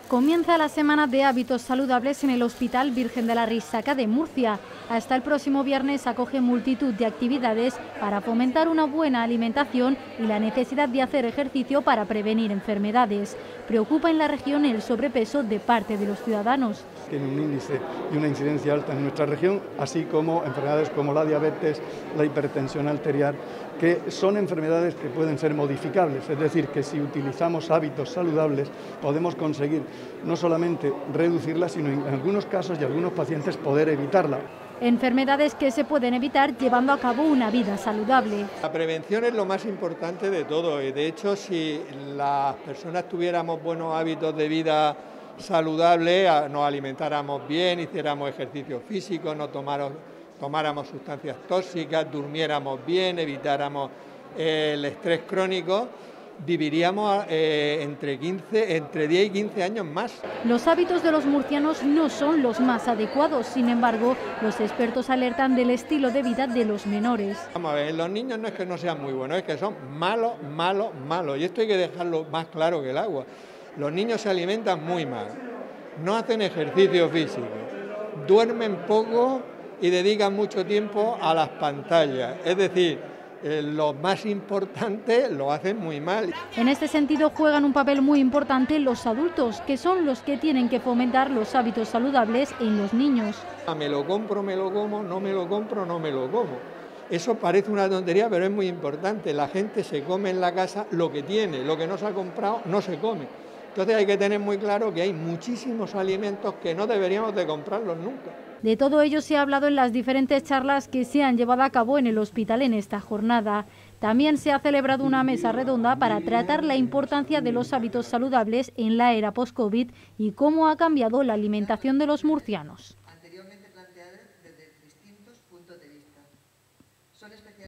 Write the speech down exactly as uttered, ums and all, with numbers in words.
Comienza la semana de hábitos saludables en el Hospital Virgen de la Risaca de Murcia. Hasta el próximo viernes acoge multitud de actividades para fomentar una buena alimentación y la necesidad de hacer ejercicio para prevenir enfermedades. Preocupa en la región el sobrepeso de parte de los ciudadanos. Tiene un índice y una incidencia alta en nuestra región, así como enfermedades como la diabetes, la hipertensión arterial, que son enfermedades que pueden ser modificables, es decir, que si utilizamos hábitos saludables podemos conseguir no solamente reducirla, sino en algunos casos y algunos pacientes poder evitarla. Enfermedades que se pueden evitar llevando a cabo una vida saludable. La prevención es lo más importante de todo y de hecho si las personas tuviéramos buenos hábitos de vida saludable, nos alimentáramos bien, hiciéramos ejercicio físico, no tomáramos, tomáramos sustancias tóxicas, durmiéramos bien, evitáramos eh, el estrés crónico, viviríamos eh, entre, quince, entre diez y quince años más. Los hábitos de los murcianos no son los más adecuados, sin embargo, los expertos alertan del estilo de vida de los menores. Vamos a ver, los niños no es que no sean muy buenos, es que son malos, malos, malos, y esto hay que dejarlo más claro que el agua. Los niños se alimentan muy mal, no hacen ejercicio físico, duermen poco y dedican mucho tiempo a las pantallas, es decir, eh, lo más importante lo hacen muy mal. En este sentido juegan un papel muy importante los adultos, que son los que tienen que fomentar los hábitos saludables en los niños. Me lo compro, me lo como, no me lo compro, no me lo como. Eso parece una tontería, pero es muy importante. La gente se come en la casa lo que tiene, lo que no se ha comprado no se come. Entonces hay que tener muy claro que hay muchísimos alimentos que no deberíamos de comprarlos nunca. De todo ello se ha hablado en las diferentes charlas que se han llevado a cabo en el hospital en esta jornada. También se ha celebrado una mesa redonda para tratar la importancia de los hábitos saludables en la era post-COVID y cómo ha cambiado la alimentación de los murcianos.